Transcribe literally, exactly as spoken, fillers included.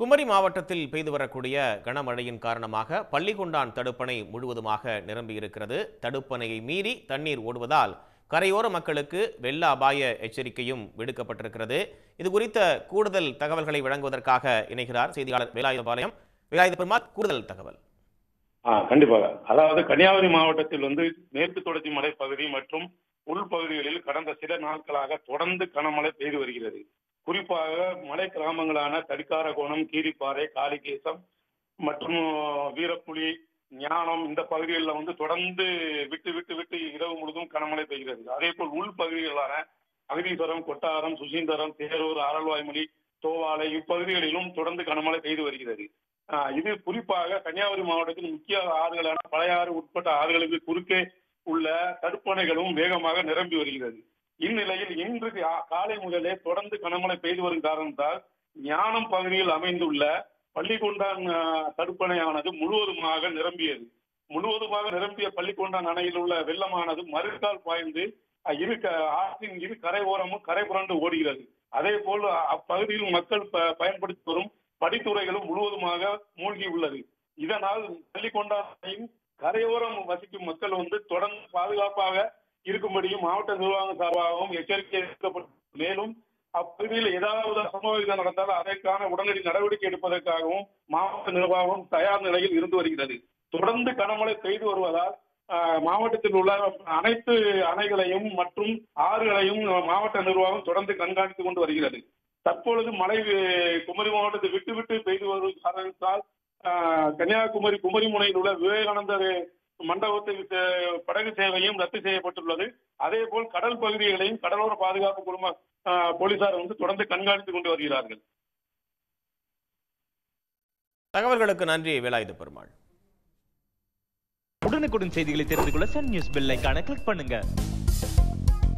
குமரி மாவட்டத்தில் பெய்து வரக்கூடிய கனமழையின் காரணமாக பள்ளிகொண்டான் தடுப்பணை முழுவதுமாக நிரம்பியிருக்கிறது. தடுப்பணையை மீறி தண்ணீர் ஓடுவதால் கரையோர மக்களுக்கு வெள்ள அபாய எச்சரிக்கையும் விடுக்கப்பட்டிருக்கிறது. இது குறித்த கூடுதல் தகவல்களை வழங்குவதற்காக இணைகிறார் செய்தியாளர் வேலாயுதபாளையம். வேலாயுத பெருமாள், கூடுதல் தகவல். கண்டிப்பாக. அதாவது கன்னியாகுமரி மாவட்டத்தில் வந்து மேற்கு தொடர்ச்சி மலை பகுதி மற்றும் உள்பகுதிகளில் கடந்த சில நாட்களாக தொடர்ந்து கனமழை பெய்து வருகிறது. குறிப்பாக மலை கிராமங்களான தடிக்காரகோணம், கீரிப்பாறை, காளிகேசம் மற்றும் வீரப்புலி, ஞானம் இந்த பகுதிகளில் வந்து தொடர்ந்து விட்டு விட்டு விட்டு இரவு முழுதும் கனமழை பெய்கிறது. அதே போல் உள் பகுதிகளான அகதீஸ்வரம், கொட்டாரம், சுசீந்தரம், தேரூர், ஆரல்வாய்மொழி, தோவாலை இப்பகுதிகளிலும் தொடர்ந்து கனமழை பெய்து வருகிறது. இது குறிப்பாக கன்னியாகுமரி மாவட்டத்தின் முக்கிய ஆறுகளான பழையாறு உட்பட்ட ஆறுகளுக்கு குறுக்கே உள்ள தடுப்பணைகளும் வேகமாக நிரம்பி வருகிறது. இந்நிலையில் இன்று காலை முதலே தொடர்ந்து கனமழை பெய்து வரும் காரணத்தால் ஞானம் பகுதியில் அமைந்துள்ள பள்ளிகொண்டான் தடுப்பணையானது முழுவதுமாக நிரம்பியது. முழுவதுமாக நிரம்பிய பள்ளிகொண்டான் அணையில் உள்ள வெள்ளமானது மறுகால் பாய்ந்து இரு ஆற்றின் இரு கரை ஓரமும் கரை புரண்டு ஓடுகிறது. அதே போல் அப்பகுதியில் மக்கள் பயன்படுத்தி வரும் படித்துறைகளும் முழுவதுமாக மூழ்கி உள்ளது. இதனால் பள்ளிகொண்டான் கரையோரம் வசிக்கும் மக்கள் வந்து தொடர்ந்து பாதுகாப்பாக இருக்கும்படியும் மாவட்ட நிர்வாகம் சார்பாகவும் எச்சரிக்கை எடுக்கப்பட்டு, மேலும் அப்பகுதியில் ஏதாவது அசம்பாவிதம் நடந்தால் அதற்கான உடனடி நடவடிக்கை எடுப்பதற்காகவும் மாவட்ட நிர்வாகம் தயார் நிலையில் இருந்து வருகிறது. தொடர்ந்து கனமழை பெய்து வருவதால் மாவட்டத்தில் உள்ள அனைத்து அணைகளையும் மற்றும் ஆறுகளையும் மாவட்ட நிர்வாகம் தொடர்ந்து கண்காணித்துக் கொண்டு வருகிறது. தற்பொழுது மழை குமரி மாவட்டத்தை விட்டு விட்டு பெய்து வரும் காரணத்தால் கன்னியாகுமரி குமரி முனையில் உள்ள விவேகானந்தர் மண்டபத்தில் படகு சேவையும் ரத்து செய்யப்பட்டுள்ளது. அதே போல் கடல் பகுதிகளையும் கடலோர பாதுகாப்பு குழும போலீசார் வந்து தொடர்ந்து கண்காணித்துக் கொண்டு வருகிறார்கள். தகவல்களுக்கு நன்றி வேலாயுத பெருமாள். உடனுக்குடன் செய்திகளை தெரிந்து கொள்ள சன் நியூஸ் பெல் ஐகானை கிளிக் பண்ணுங்க.